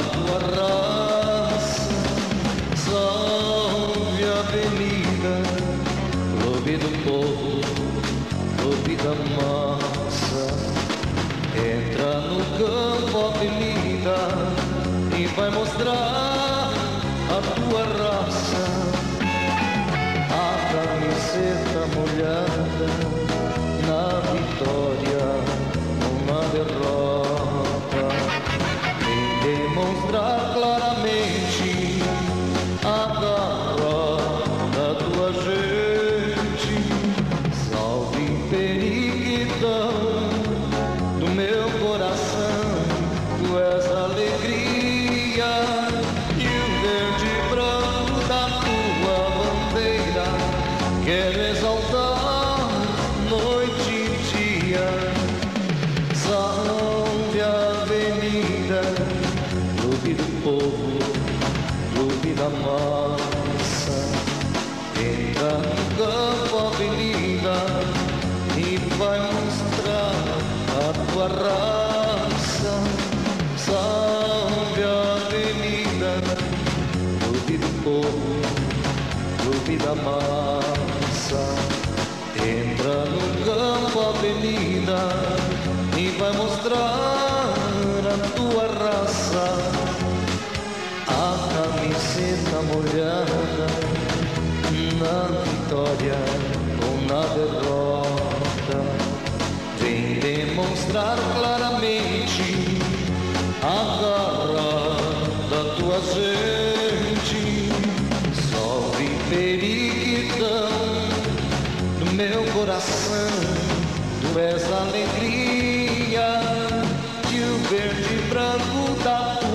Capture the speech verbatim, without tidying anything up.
tua raça. Salve a avenida, clube do povo, clube da massa. Entra no campo, avenida, e vai mostrar a tua raça. A camiseta molhada na vitória ou na derrota, vem demonstrar claramente a garra da tua gente. Salve Periquitão do meu coração, tu és a alegria e o verde e branco da tua bandeira. Quero exaltar noite e dia. Salve a avenida, clube do povo, clube da massa. Entra no campo, avenida, e vai mostrar a tua raça. Salve a avenida, clube do povo, clube da massa. Entra no campo, avenida, e vai mostrar a tua raça. A camiseta molhada na vitória ou na derrota, vem demonstrar claramente a garra da tua gente. Salve Periquitão do meu coração, tu és a alegria e o verde e branco da